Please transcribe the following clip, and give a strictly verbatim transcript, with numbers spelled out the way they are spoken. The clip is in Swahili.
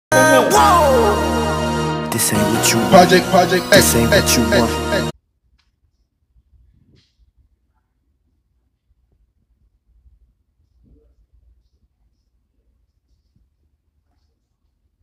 Whoa! This ain't what you want. Project, Project This X, ain't what X, you X, want. X.